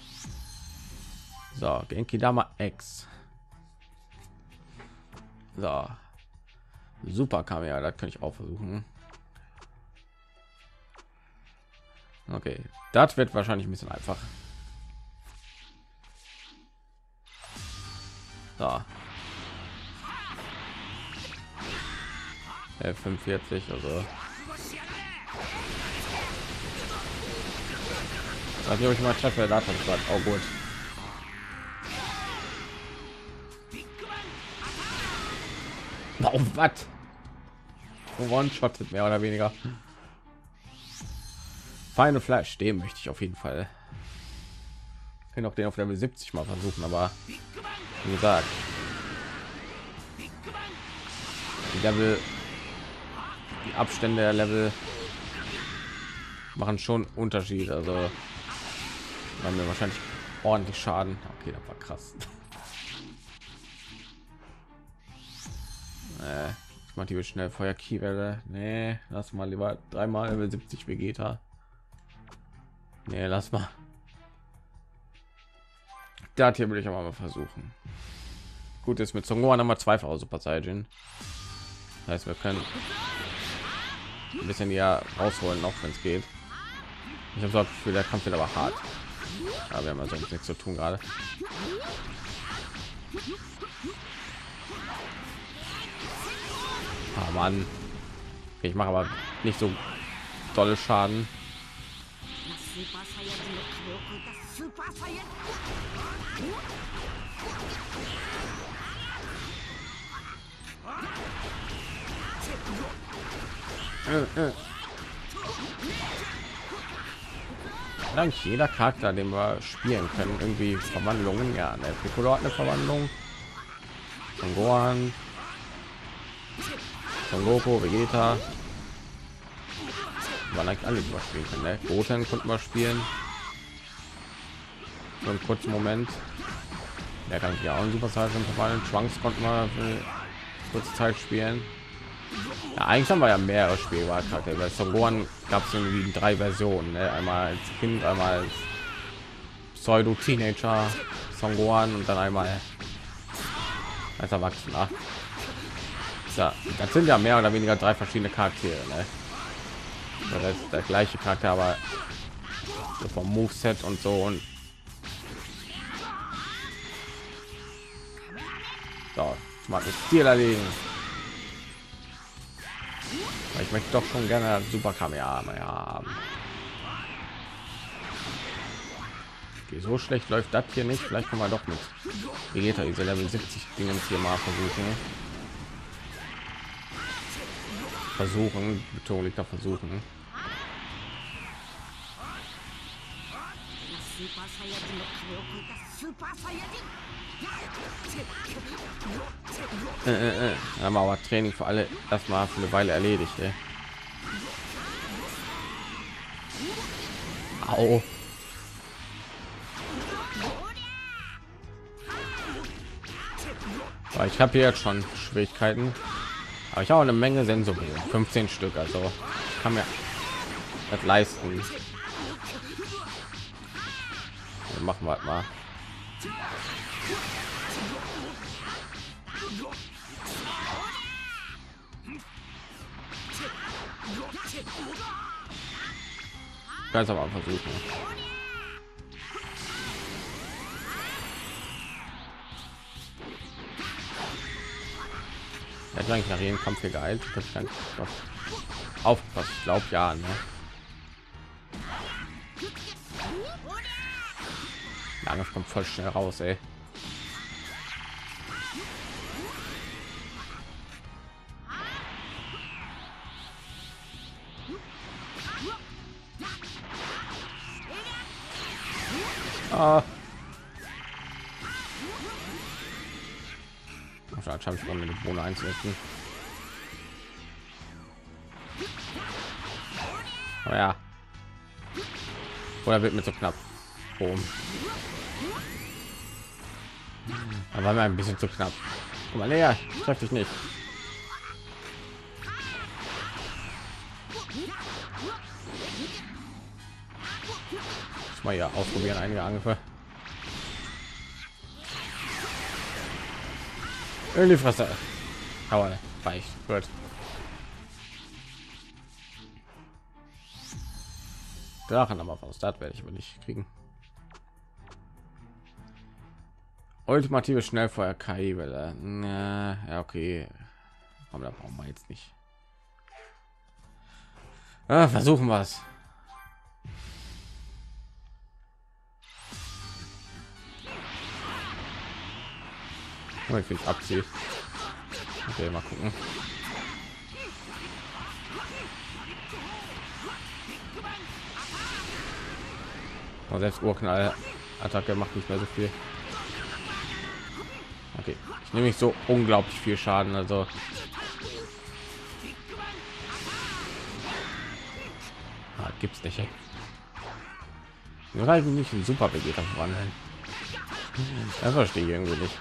S1: So, Genki Dama X. So. Super Kamera, das kann ich auch versuchen. Okay, das wird wahrscheinlich ein bisschen einfach. So. F fünfundvierzig, also. Weiß nicht, ob ich mal treffe, da hat es auch gut. Oh, was? One-shottet mehr oder weniger. Feine Fleisch, den möchte ich auf jeden Fall. Ich kann auch den auf Level siebzig mal versuchen, aber wie gesagt, die Level, die Abstände der Level machen schon Unterschied. Also haben wir wahrscheinlich ordentlich Schaden. Okay, das war krass. äh, ich mache die schnell Feuer Kiewelle. Nee, lass mal lieber dreimal Level siebzig Vegeta. Nee, lass mal. Das hier will ich aber mal versuchen. Gut ist mit Son Gohan nochmal zweifache Super Saiyan. Das heißt, wir können ein bisschen ja rausholen, auch wenn es geht. Ich habe so das Gefühl, der Kampf wird aber hart. Aber wir haben also nichts zu tun gerade. Ah, Mann. Okay, ich mache aber nicht so dolle Schaden. Äh, äh. Dank jeder Charakter, den wir spielen können, irgendwie Verwandlungen. Ja, der Piccolo hat eine Verwandlung. Son Gohan, Son Goku, Vegeta. Waren eigentlich alle überspielen können. Ne? Goten konnten wir spielen. So einen kurzen Moment. Der kann ja auch ein Super Saiyan verwandeln. Trunks konnten wir für kurze Zeit spielen. Ja, eigentlich haben wir ja mehrere spielbare Charaktere. Bei Son Gohan gab es irgendwie drei Versionen. Ne? Einmal als Kind, einmal als Pseudo-Teenager Son Gohan und dann einmal als Erwachsener. Ja, das sind ja mehr oder weniger drei verschiedene Charaktere. Ne? Das ist der gleiche Charakter, aber so vom Moveset und so. Und so, ich mag das Ziel erledigen. Ich möchte doch schon gerne Super Kamehameha haben. Okay, so schlecht läuft das hier nicht. Vielleicht kommen wir doch mit Vegeta diese Level siebzig Dingen hier mal versuchen. Versuchen, Betonung liegt auf versuchen. Äh, äh, äh. Haben wir aber Training für alle erstmal für eine Weile erledigt. Ey. Au. Aber ich habe hier jetzt schon Schwierigkeiten, aber ich habe eine Menge Sensor, fünfzehn Stück, also ich kann mir das leisten. Dann machen wir mal. Ganz am Anfang versuchen. Er hat eigentlich nach jedem Kampf hier geeilt. Das kann ich doch aufpassen. Ich glaube ja, ne? Ja, das kommt voll schnell raus, ey. Ah. Wahrscheinlich habe ich ohne die Bohne einzusetzen. Oh ja. Oder wird mir so knapp. Boom. Da war mir ein bisschen zu knapp. Guck mal näher, ich treff dich nicht. Ich mal ja ausprobieren, einige Angriffe. In die Fresse. Aber reicht. Gut. Drachen aber was, das werde ich aber nicht kriegen. Ultimative Schnellfeuer K I-Welle. Ja, okay. Aber da brauchen wir jetzt nicht. Ah, versuchen wir es. Ich will abziehen. Okay, mal gucken. Aber selbst Urknall-Attacke macht nicht mehr so viel. Okay, ich nehme nicht so unglaublich viel Schaden, also ah, gibt's nicht. Nur halt nicht ein super Vegeta verwandeln. Das verstehe ich irgendwie nicht.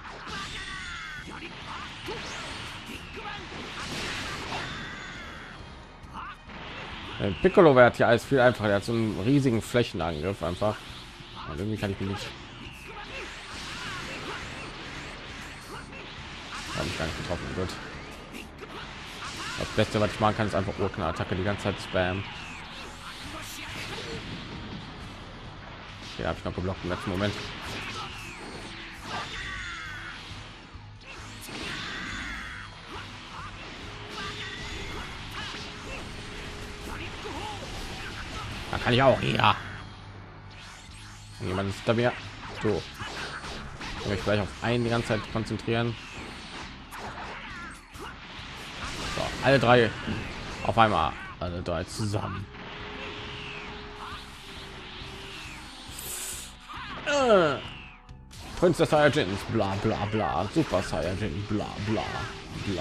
S1: Der Piccolo wird ja alles viel einfacher. Er hat so einen riesigen Flächenangriff einfach. Und irgendwie kann ich mich nicht. Habe ich gar nicht getroffen. Gut. Das Beste, was ich machen kann, ist einfach Urknall-Attacke die ganze Zeit spam. Ja, habe ich noch geblockt im letzten Moment. Da kann ich auch. Ja. Jemand ist da mehr. So. Ich mich gleich auf einen die ganze Zeit konzentrieren. So, alle drei auf einmal. Alle drei zusammen. Äh. Prinz des Saiyajins, bla bla bla. Super Saiyajin, bla bla bla.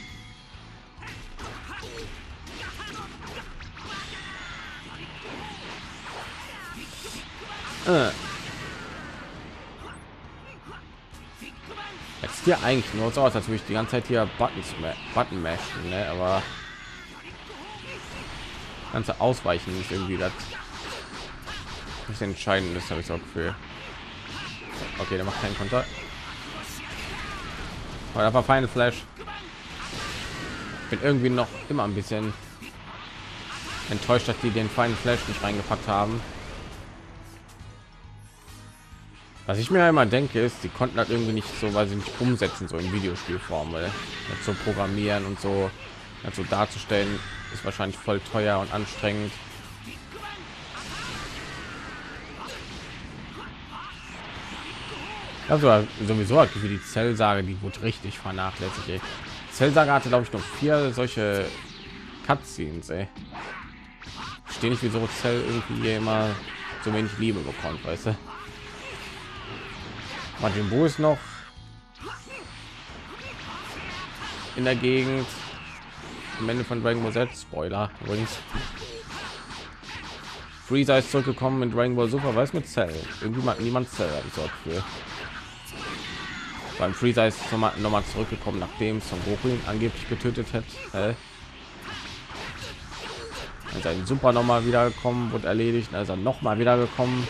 S1: Äh. Jetzt hier eigentlich nur so aus, als würde ich die ganze Zeit hier Buttons, Button mashen, ne? Aber ganze Ausweichen ist irgendwie das nicht entscheidend ist, habe ich so ein Gefühl. Okay, der macht keinen Konter. Aber da war Final Flash. Bin irgendwie noch immer ein bisschen enttäuscht, dass die den Final Flash nicht reingepackt haben. Was ich mir immer denke, ist, die konnten halt irgendwie nicht so, weil sie nicht umsetzen, so in Videospielform, weil das so programmieren und so, also darzustellen, ist wahrscheinlich voll teuer und anstrengend. Also sowieso hat für die Zellsage, die wurde richtig vernachlässigt. Zellsage hatte, glaube ich, noch vier solche Cutscenes. Ey. Ich verstehe nicht, wieso Zell irgendwie hier immer so wenig Liebe bekommt, weißt du? Martin Bo ist noch in der Gegend. Am Ende von Dragon Ball Z. Spoiler übrigens. Freezer ist zurückgekommen in Dragon Ball Super, weiß mit Cell. Irgendwie mag niemand Cell, habe ich so für. Beim Freezer ist noch mal, noch mal zurückgekommen, nachdem Son Goku ihn angeblich getötet hat. Äh. Sein Super noch mal wieder gekommen, wurde erledigt, also noch mal wieder gekommen.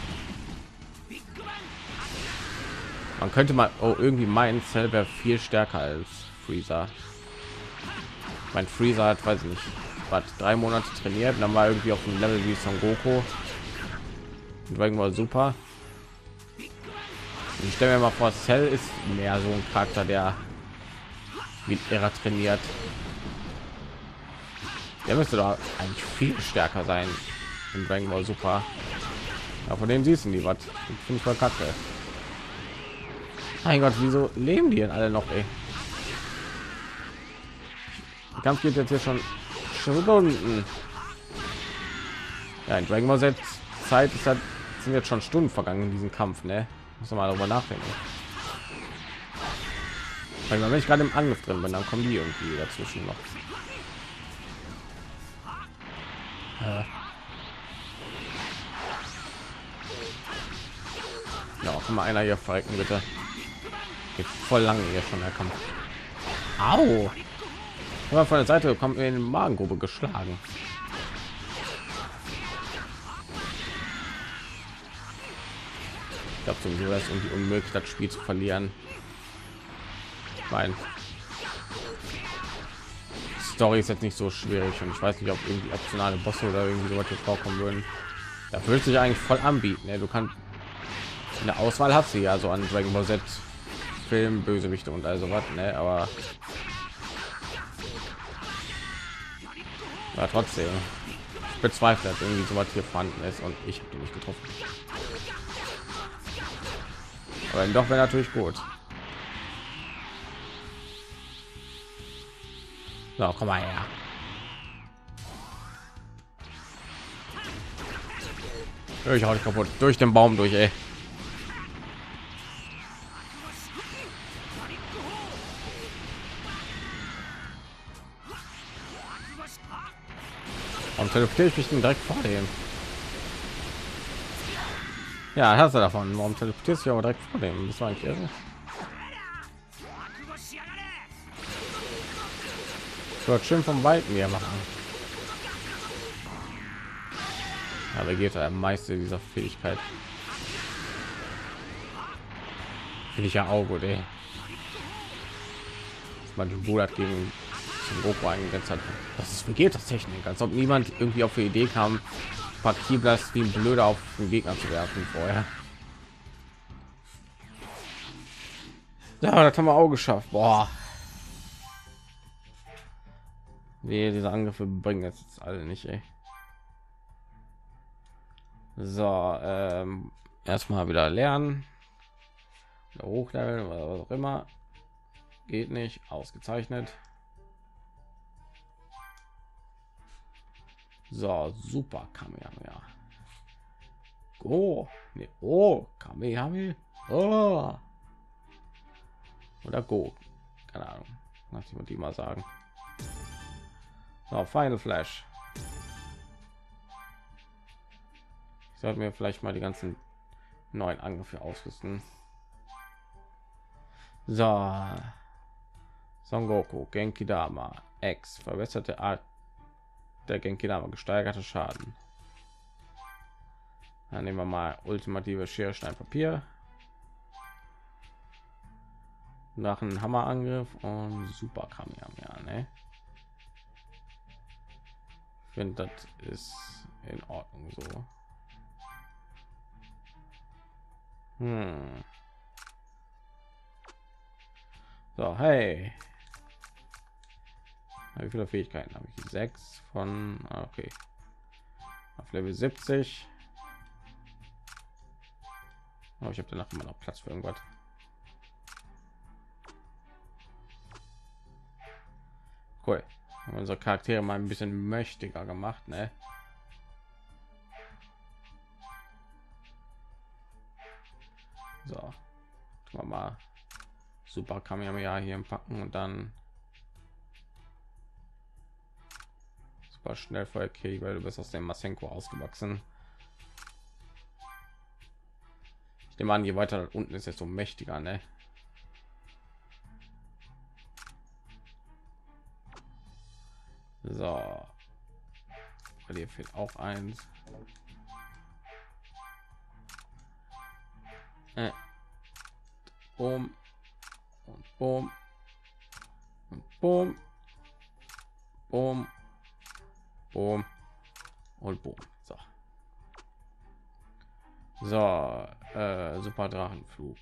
S1: Man könnte mal oh, irgendwie meinen, Cell wäre viel stärker als Freezer. Mein Freezer hat, weiß ich nicht, war drei Monate trainiert, dann war irgendwie auf dem Level wie Son Goku. Und Dragon Ball Super. Und ich stelle mir mal vor, Cell ist mehr so ein Charakter, der wie er trainiert. Der müsste doch eigentlich viel stärker sein in Dragon Ball Super. Ja, von denen siehst du nie was. Finde ich voll kacke. Mein Gott, wieso leben die denn alle noch, ey? Der Kampf geht jetzt hier schon Stunden. Ja, in Dragon Ball Z Zeit ist halt, sind jetzt schon Stunden vergangen in diesem Kampf, ne? Muss man mal darüber nachdenken. Weil wenn ich gerade im Angriff drin bin, dann kommen die irgendwie dazwischen noch. Äh. Ja, kann mal einer hier verrecken, bitte. Geht voll lange hier schon der Kampf. Au! Aber von der Seite kommt mir in die Magengrube geschlagen. Ich glaube sowieso, dass irgendwie unmöglich, das Spiel zu verlieren. Mein Story ist jetzt nicht so schwierig und ich weiß nicht, ob irgendwie optionale Bosse oder irgendwie so was vorkommen würden. Da würde sich eigentlich voll anbieten. Ja, du kannst in der Auswahl hast du ja so an Dragon Ball Z Film, Bösewichte und also was, ne? Aber ja, trotzdem ich bezweifle, dass irgendwie so was hier vorhanden ist und ich habe die nicht getroffen. Aber doch wäre natürlich gut. So, komm mal her. Ich hau dich kaputt durch den Baum durch, ey. Warum teleportiere ich mich denn direkt vor dem? Ja, hast du davon. Warum teleportierst du dich aber direkt vor dem? Das war eigentlich irre. Ich wollte schön vom Wald mir machen. Aber geht der Meister dieser Fähigkeit. Finde ich ja auch gut, ey. Man Bruder gegen zum Goku eingesetzt hat. Das ist Vegetas Technik, als ob niemand irgendwie auf die Idee kam, Pakiblas wie ein Blöder auf den Gegner zu werfen vorher. Ja, das haben wir auch geschafft. Boah. Nee, diese Angriffe bringen jetzt alle nicht, ey. So, ähm, erstmal wieder lernen. Hochleveln oder was auch immer. Geht nicht. Ausgezeichnet. So, super Kamehameha. Go. Nee, oh, Kamehameha. Oh. Oder Go. Keine Ahnung. Lass ich mal die mal sagen. So, Final Flash. Ich sollte mir vielleicht mal die ganzen neuen Angriffe ausrüsten. So. Son Goku, Genki Dama, X, verbesserte Art der Genki Dama, gesteigerte Schaden. Dann nehmen wir mal ultimative Schere, Stein, Papier. Nach einem Hammerangriff und super Kamehameha, ne? Ich finde, das ist in Ordnung so. Hm. So, hey. Wie viele Fähigkeiten habe ich? Sechs von, okay. Auf Level siebzig. Oh, ich habe danach immer noch Platz für irgendwas. Cool. Haben unsere Charaktere mal ein bisschen mächtiger gemacht, ne? So, tun wir mal super Kamehameha hier packen und dann super schnell Feuer, okay, weil du bist aus dem Masenko ausgewachsen. Ich nehme an, je weiter unten ist, desto mächtiger, ne? So, bei dir fehlt auch eins. Äh. Boom und boom und boom, boom, boom und boom. So, so, äh, super Drachenflug,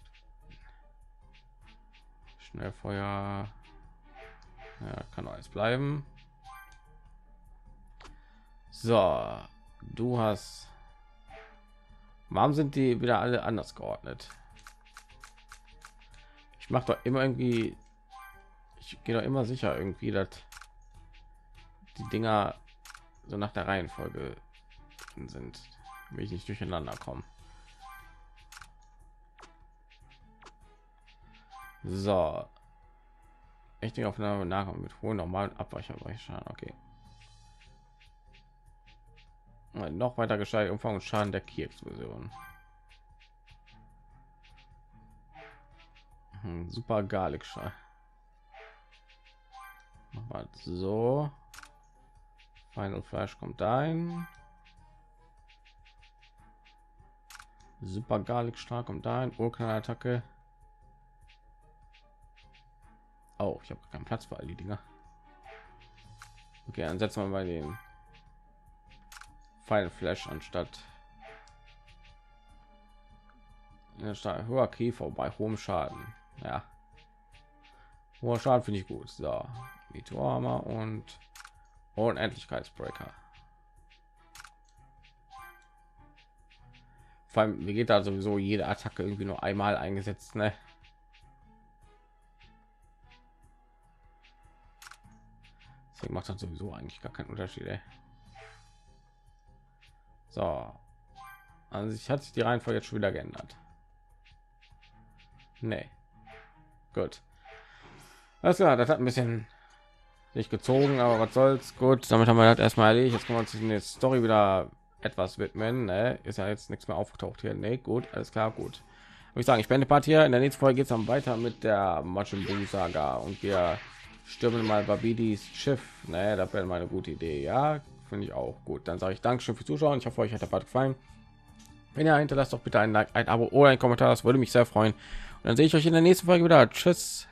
S1: Schnellfeuer, ja, kann alles bleiben. So, du hast, warum sind die wieder alle anders geordnet? Ich mache doch immer irgendwie, ich gehe doch immer sicher irgendwie, dass die Dinger so nach der Reihenfolge sind, will ich nicht durcheinander kommen. So, echt Aufnahme nachkommen mit hohen normalen Abweichschaden. Okay. Noch weiter gesteigert Umfang und Schaden der Ki-Explosion. Hm, super Garlic-Schrei. Mal so. Final Flash kommt ein. Super Garlic stark kommt ein. Urknall-Attacke. Oh, ich habe keinen Platz für all die Dinger. Okay, dann setzen wir mal den Final Flash anstatt ja, hoher Käfer bei hohem Schaden. Ja, hoher Schaden finde ich gut. So, Meteorhammer und Unendlichkeitsbreaker. Vor allem, wie geht da sowieso jede Attacke irgendwie nur einmal eingesetzt, ne? Deswegen macht das sowieso eigentlich gar keinen Unterschied, ey. So, also ich hat sich die Reihenfolge jetzt schon wieder geändert. Nee, gut. Alles klar, das hat ein bisschen sich gezogen, aber was soll's. Gut, damit haben wir das erstmal erledigt. Jetzt können wir uns in der Story wieder etwas widmen. Ne? Ist ja jetzt nichts mehr aufgetaucht hier. Nee, gut, alles klar, gut. Würde ich sagen, ich beende Part hier. In der nächsten Folge geht es dann weiter mit der Majin Buu Saga und wir stürmen mal Babidis Schiff. Ne, das wäre mal eine gute Idee. Ja, finde ich auch gut. Dann sage ich Dankeschön fürs Zuschauen. Ich hoffe, euch hat der Part gefallen. Wenn ihr hinterlasst doch bitte ein Like, ein Abo oder ein Kommentar. Das würde mich sehr freuen. Und dann sehe ich euch in der nächsten Folge wieder. Tschüss.